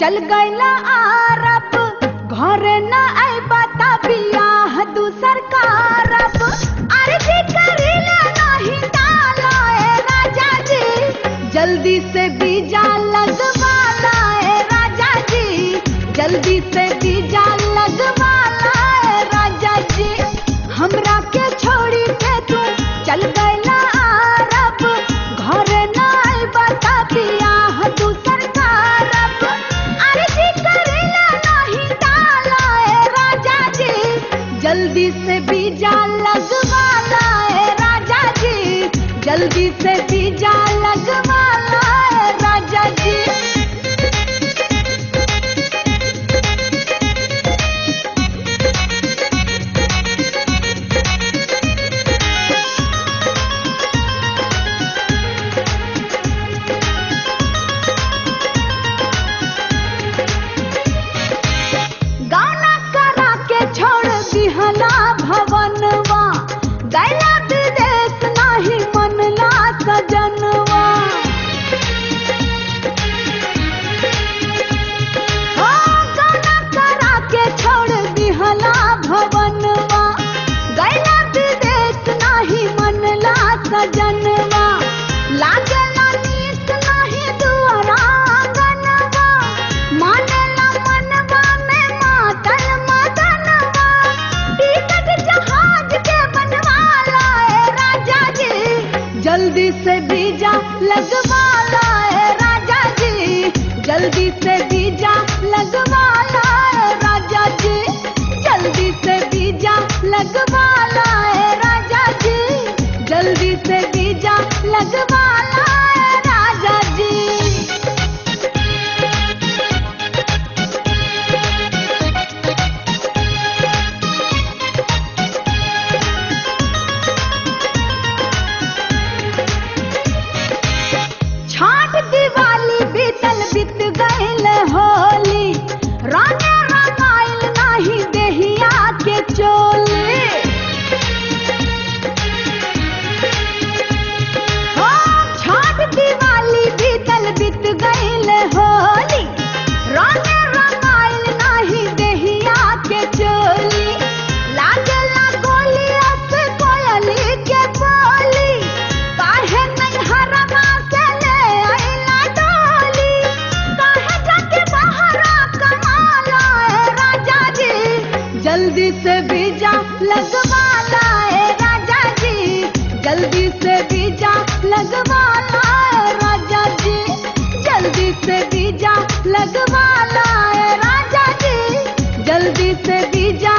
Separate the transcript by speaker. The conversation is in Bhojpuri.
Speaker 1: चल गईला आरब घरे न आइबा ता बियाह दूसर कारब। अर्जी करीला नहीं डाला ए राजा जी, जल्दी से बीजा लगवाला ए राजा जी, जल्दी से बीजा लगवाला ए राजा जी। हमरा के छोड़ी के तू चल गईला आरब घरे न आइबा ता बियाह दूसर कारब। अर्जी करीला नहीं डाला ए राजा जी, जल्दी से बीजा लगवाला ए राजा जी, जल्दी से बीजा लगवाला ए राजा जी। गाना करा के छोड़ दिहला भवनवा, गैला विदेश नाही मनला सजनवा। हो गाना करा के छोड़ दिहला भवनवा, गैला विदेश नाही मनला सजनवा। लागला नीक नाही दुआरा आंगनवा, मानेला मनवा में मातल मदनवा। टिकट जहाज के बनवाला ए राजा जी, जल्दी से बीजा लगवाला ए राजा जी, जल्दी से बीजा लगवाला ए राजा जी, जल्दी से बीजा लगवाला ए राजा जी, जल्दी से बीजा लगवाला ए राजा जी। छाट दिवाली बीतल बीत गईल होली, राने रंगाइल नाही देहिया के चोली। हो छाट दिवाली बीतल बीत गईल होली, राने रंगाइल नाही देहिया के चोली। लागला गोली अस कोयली के बोली, काहे नहीं हरमा से ले आइला डोली। काहे जाके बहरा कमाला ए राजा जी, जल्दी से बीजा लगवाला ए राजा जी, जल्दी से बीजा लगवाला ए राजा जी, जल्दी से बीजा लगवाला ए राजा जी, जल्दी से बीजा